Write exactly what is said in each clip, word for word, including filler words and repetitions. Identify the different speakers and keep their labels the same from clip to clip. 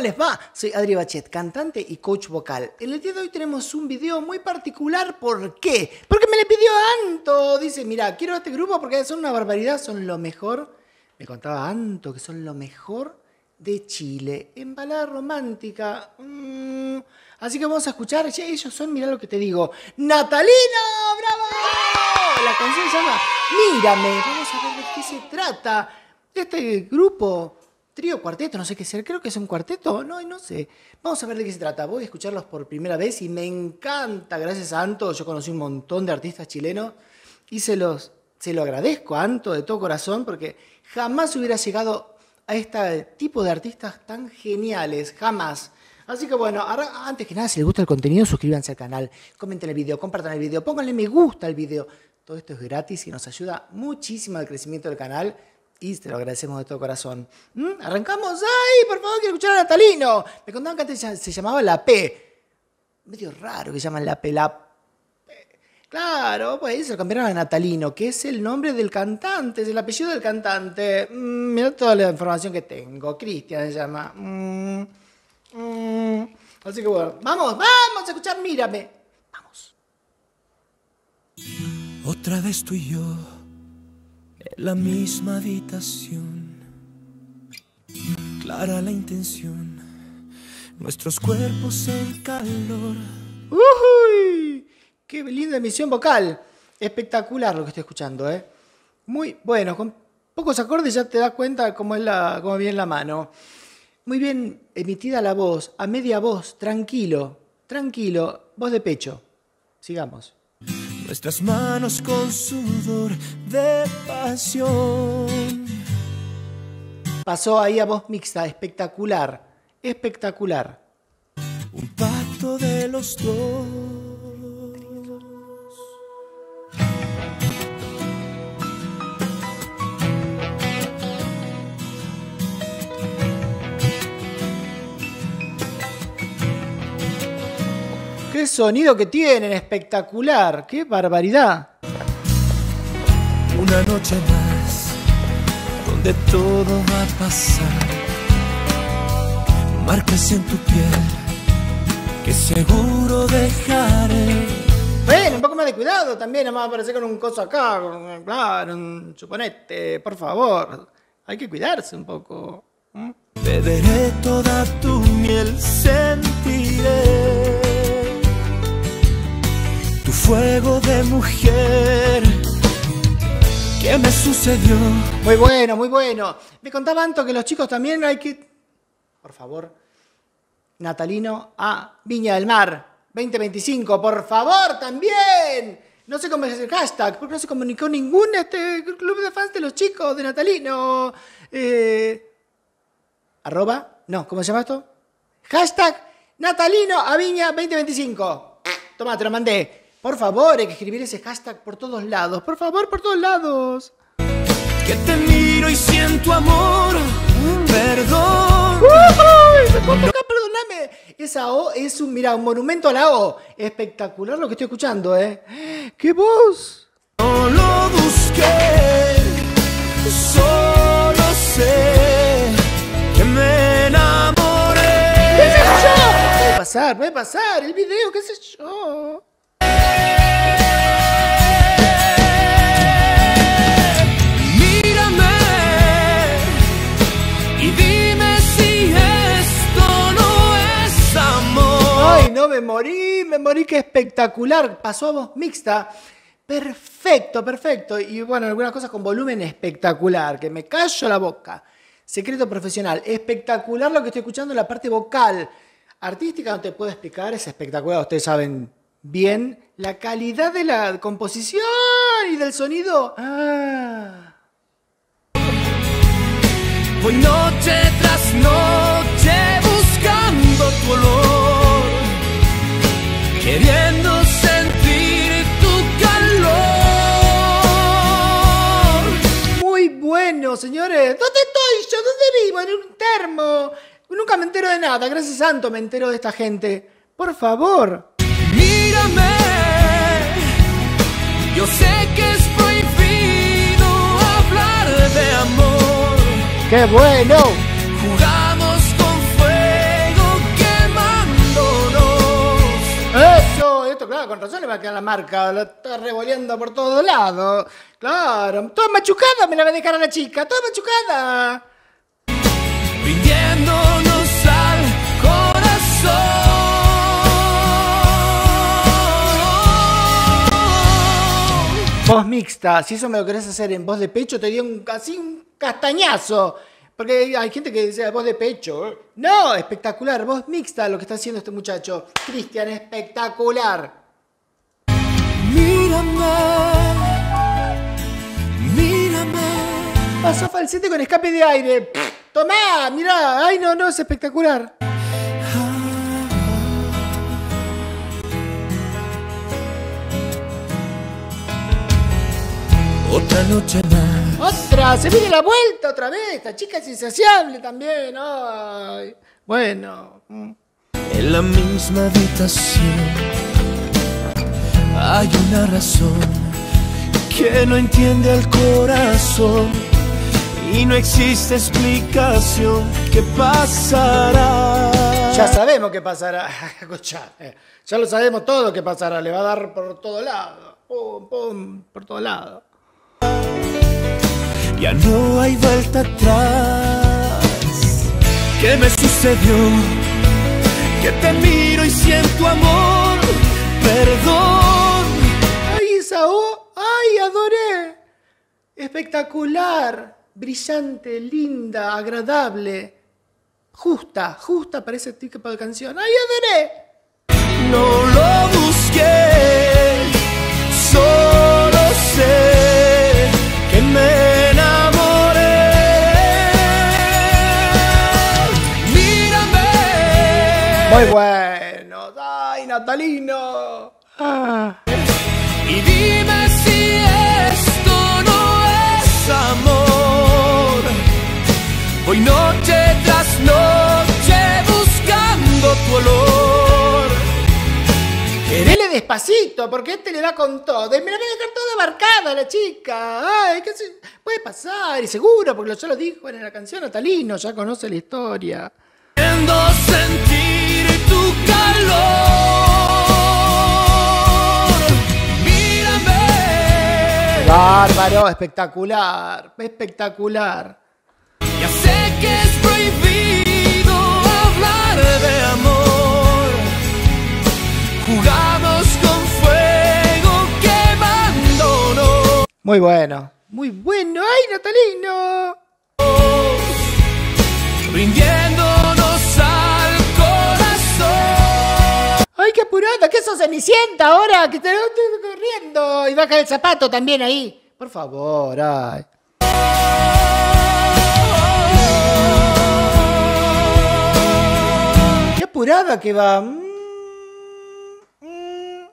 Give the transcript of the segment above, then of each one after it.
Speaker 1: les va? Soy Adri Bachet, cantante y coach vocal. En el día de hoy tenemos un video muy particular. ¿Por qué? Porque me le pidió Anto. Dice, mira, quiero este grupo porque son una barbaridad, son lo mejor. Me contaba Anto que son lo mejor de Chile. En balada romántica. Mm. Así que vamos a escuchar. Ellos son, mirá lo que te digo, ¡Natalino! ¡Bravo! La canción se llama Mírame. Vamos a ver de qué se trata. Este grupo... Trío, cuarteto, no sé qué ser, creo que es un cuarteto, no, no sé. Vamos a ver de qué se trata. Voy a escucharlos por primera vez y me encanta, gracias a Anto. Yo conocí un montón de artistas chilenos y se, los, se lo agradezco a Anto de todo corazón porque jamás hubiera llegado a este tipo de artistas tan geniales, jamás. Así que bueno, ahora, antes que nada, si les gusta el contenido, suscríbanse al canal, comenten el video, compartan el video, pónganle me gusta al video. Todo esto es gratis y nos ayuda muchísimo al crecimiento del canal. Y te lo agradecemos de todo corazón. ¿Mm? ¿Arrancamos? ¡Ay, por favor, quiero escuchar a Natalino! Me contaban que antes se llamaba La P. Medio raro que llaman La P. La P. Claro, pues se lo cambiaron a Natalino, que es el nombre del cantante, es el apellido del cantante. Mm, mira toda la información que tengo. Cristian se llama. Mm, mm. Así que bueno, vamos, vamos a escuchar Mírame. Vamos.
Speaker 2: Otra vez tú y yo. La misma habitación, clara la intención, nuestros cuerpos en calor.
Speaker 1: ¡Uy! ¡Qué linda emisión vocal! Espectacular lo que estoy escuchando, ¿eh? Muy bueno, con pocos acordes ya te das cuenta cómo, es la, cómo viene la mano. Muy bien emitida la voz, a media voz, tranquilo, tranquilo, voz de pecho. Sigamos.
Speaker 2: Nuestras manos con sudor de pasión.
Speaker 1: Pasó ahí a voz mixta, espectacular, espectacular.
Speaker 2: Un pacto de los dos.
Speaker 1: ¡Qué sonido que tienen! ¡Espectacular! ¡Qué barbaridad!
Speaker 2: Una noche más, donde todo va a pasar. Marcas en tu piel, que seguro dejaré.
Speaker 1: Bueno, un poco más de cuidado también, no me va a aparecer con un coso acá, con, claro, un chuponete, por favor. Hay que cuidarse un poco. ¿Mm?
Speaker 2: Beberé toda tu miel, sentiré tu fuego de mujer. ¿Qué me sucedió?
Speaker 1: Muy bueno, muy bueno. Me contaba Anto que los chicos también hay que... Por favor, Natalino a Viña del Mar veinte veinticinco, por favor, también. No sé cómo es el hashtag, porque no se comunicó ningún este club de fans de los chicos de Natalino. Eh, arroba, no, ¿cómo se llama esto? Hashtag Natalino a Viña veinte veinticinco. Toma, te lo mandé. Por favor, hay que escribir ese hashtag por todos lados. Por favor, por todos lados.
Speaker 2: Que te miro y siento amor. Mm. Perdón.
Speaker 1: ¡Uy! Se cortó acá, perdóname. Esa O es un, mira, un monumento a la O. Espectacular lo que estoy escuchando, ¿eh? ¡Qué voz!
Speaker 2: No lo busqué. Solo sé que me enamoré.
Speaker 1: ¿Qué sé yo? Puede pasar, puede pasar. El video, qué sé yo. No, me morí, me morí, qué espectacular. Pasó a voz mixta. Perfecto, perfecto. Y bueno, algunas cosas con volumen espectacular, que me callo la boca. Secreto profesional, espectacular lo que estoy escuchando en la parte vocal. Artística no te puedo explicar, es espectacular. Ustedes saben bien la calidad de la composición y del sonido. Ah.
Speaker 2: Voy noche tras noche buscando tu olor, queriendo sentir tu calor.
Speaker 1: Muy bueno, señores. ¿Dónde estoy yo? ¿Dónde vivo? En un termo. Nunca me entero de nada. Gracias Santo me entero de esta gente. Por favor.
Speaker 2: Mírame. Yo sé que es prohibido hablar de amor.
Speaker 1: ¡Qué bueno!
Speaker 2: Jugamos con fuego.
Speaker 1: poquito, claro, con razón le va a quedar la marca. La está revoleando por todos lados. Claro, toda machucada me la va a dejar a la chica, toda machucada.
Speaker 2: Rindiéndonos al corazón.
Speaker 1: Voz mixta, si eso me lo querés hacer en voz de pecho, te dio un, así un castañazo. Porque hay gente que dice voz de pecho. ¿eh? No, espectacular, voz mixta lo que está haciendo este muchacho. Cristian, espectacular.
Speaker 2: Mírame, mírame.
Speaker 1: Pasó falsete con escape de aire. Pff, tomá, mirá. Ay, no, no, es espectacular.
Speaker 2: Otra noche más.
Speaker 1: Otra, se viene la vuelta otra vez. Esta chica es insaciable también. Ay. Bueno.
Speaker 2: En la misma habitación hay una razón que no entiende al corazón y no existe explicación. ¿Qué pasará?
Speaker 1: Ya sabemos qué pasará. Escuchá, ya lo sabemos todo qué pasará. Le va a dar por todo lado. Pum, pum, por todo lado.
Speaker 2: Ya no hay vuelta atrás. ¿Qué me sucedió? Que te miro y siento amor. Perdón.
Speaker 1: ¡Ay, esa O! ¡Ay, adoré! Espectacular, brillante, linda, agradable. Justa, justa para ese tipo de canción. ¡Ay, adoré!
Speaker 2: No lo busqué, solo sé que me enamoré. Mírame.
Speaker 1: Muy bueno. ¡Ay, Natalino! Ah.
Speaker 2: Y dime si esto no es amor. Hoy noche tras noche buscando tu olor.
Speaker 1: Dele despacito, porque este le da con todo. Y me la voy a dejar toda abarcada la chica. Ay, ¿qué se puede pasar? Y seguro, porque ya lo dijo en la canción Natalino, ya conoce la historia.
Speaker 2: Queriendo sentir tu calor. Mírame.
Speaker 1: Bárbaro, espectacular, espectacular.
Speaker 2: Ya sé que es prohibido hablar de amor. Jugamos con fuego quemándonos.
Speaker 1: Muy bueno, muy bueno. ¡Ay, Natalino!
Speaker 2: Rindiéndonos al corazón.
Speaker 1: ¡Ay, qué apurada! ¿Qué sos, Cenicienta ahora? Que te lo estoy corriendo. Y baja el zapato también ahí. Por favor, ay. ¡Qué apurada que va! Mm, mm.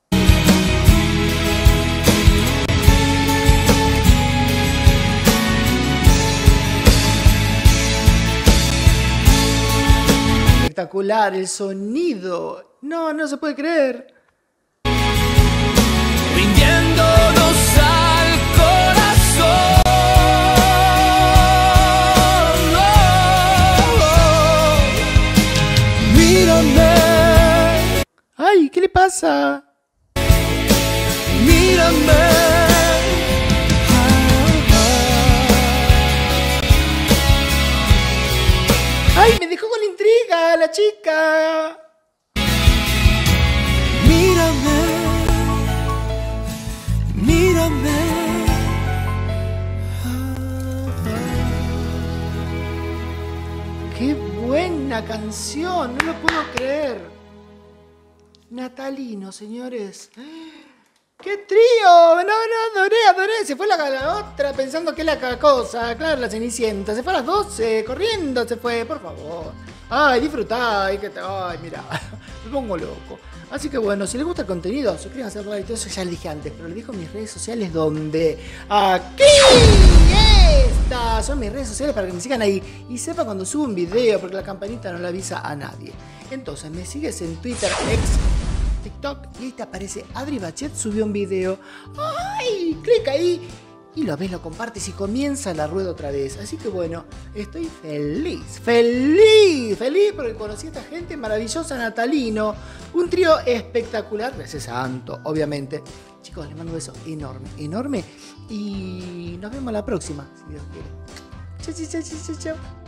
Speaker 1: Espectacular, el sonido. No, no se puede creer.
Speaker 2: Rindiéndonos al corazón. Oh, oh. Mírame,
Speaker 1: Ay, ¿qué le pasa?
Speaker 2: mírame.
Speaker 1: Ay, me dejó con la intriga la chica.
Speaker 2: Mírame, mírame.
Speaker 1: ¡Qué buena canción! No lo puedo creer. Natalino, señores. ¡Qué trío! No, no, adoré, adoré. Se fue la, la otra pensando que es la cosa. Claro, la Cenicienta. Se fue a las doce, corriendo se fue, por favor. Ay, disfrutá. Ay, que te... Ay, mira. Me pongo loco. Así que bueno, si les gusta el contenido, suscríbanse al canal y todo eso ya lo dije antes, pero lo dijo en mis redes sociales donde aquí estas son mis redes sociales para que me sigan ahí y sepa cuando subo un video, porque la campanita no la avisa a nadie. Entonces me sigues en Twitter, X, TikTok y ahí te aparece Adri Bachet subió un video. ¡Ay! Clic ahí y lo ves, lo compartes y comienza la rueda otra vez. Así que bueno, estoy feliz, feliz, feliz porque conocí a esta gente maravillosa, Natalino. Un trío espectacular, gracias a Anto, obviamente. Chicos, les mando un beso enorme, enorme. Y nos vemos la próxima, si Dios quiere. Chau, chau, chau, chau, chau.